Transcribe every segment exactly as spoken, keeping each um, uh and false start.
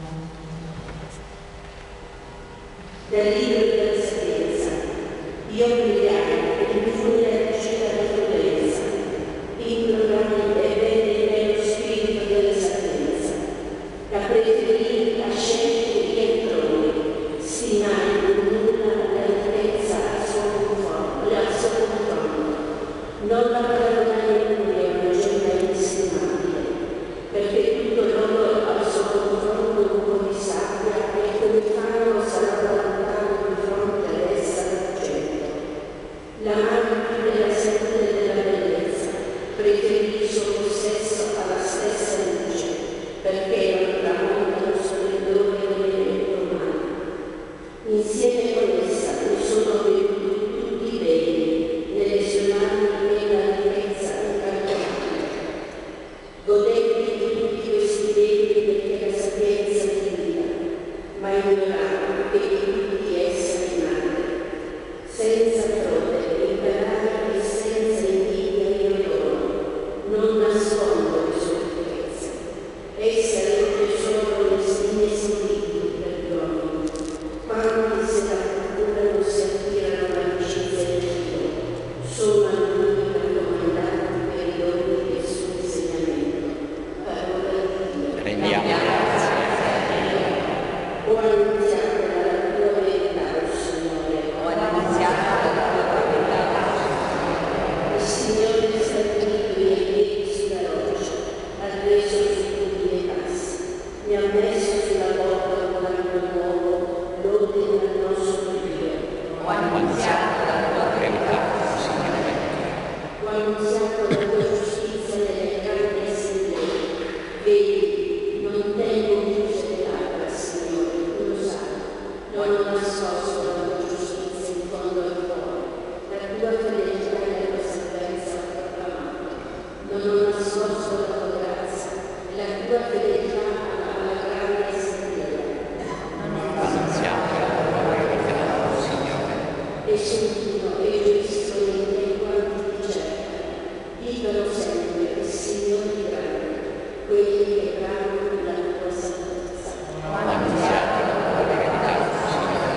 Dal libro della sapienza, io brillare e mi fu nella città di prudenza, implorami e venne nello spirito della sapienza, la preferì a scelte e troni, stimai in nulla la ricchezza al suo confronto, al suo confronto. Non la paragonai neppure a una gioia inestimabile, perché tutto l'oro al suo confronto un po' di sabbia e come fanno sarà lontano di fronte ad essa d'argento. La mano più della salute e della bellezza preferì il suo possesso alla stessa luce, perché non tramonta lo splendore dell'elemento umano. Insieme con essa mi sono venuti tutti i beni, nelle sue mani e la ricchezza incalcolabile. Godetti di tutti questi beni perché la sapienza mi guida, ma ignoravo che di tutti essa mi madre. Senza frode, imparare e senza invidia io dono, non nascondo le sue ricchezze. Essa è un tesoro inestimabile per gli uomini. Quanti se la fortuna non si attirano all'amicizia di Dio, sono alcuni raccomandanti per i doni del suo insegnamento. Parola di Dio. Rendiamo grazie. Ho annunziato la tua verità, Signore. Ho annunziato la tua verità. Il Signore ha stabilito i miei piedi sulla roccia, ha reso sicuri i miei passi. Mi ha messo sulla porta un anno nuovo, lode al nostro Dio. Ho annunziato la tua verità, Signore. Ho annunziato la tua giustizia nelle grandi assemblee. Vedi, non tengo chiuse le labbra, Signore, tu lo sai. Non ho nascosto la tua giustizia in fondo al cuore. La tua fedeltà e la tua salvezza ho proclamato. Non ho nascosto la tua grazia e la tua fedeltà alla grande assemblea. Annunziamo la tua verità, Signore. E sentito e visto in te quanti ti cercano. Dicono sempre, il Signore grande, quelli che bramano la tua salvezza. Annunziamo la tua verità, Signore.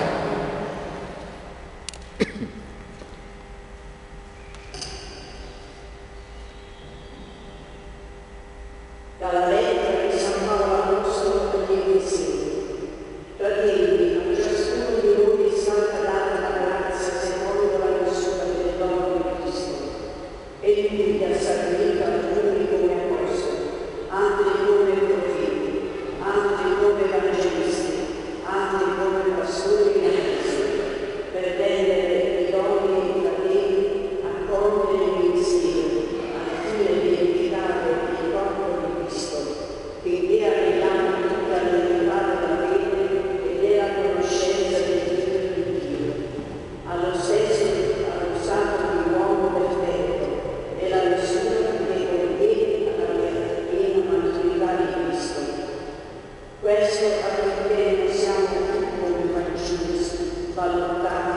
Dalla lettera di San Paolo Apostolo agli Efesini. Fratelli, a ciascuno di voi è stata data la grazia secondo la misura del dono di Cristo. Egli ha stabilito alcuni come apostoli, altri come profeti, altri come evangelisti, altri come pastori e apostoli, per rendere idonei i fratelli a compiere il ministero, al fine di edificare il corpo di Cristo, finché arriviamo tutti all'unità della fede e della conoscenza del Figlio di Dio, allo stesso allo stato di uomo perfetto, nella misura che contiene alla piena maturità di Cristo. Questo affinché non siamo più come fanciulli, sballottati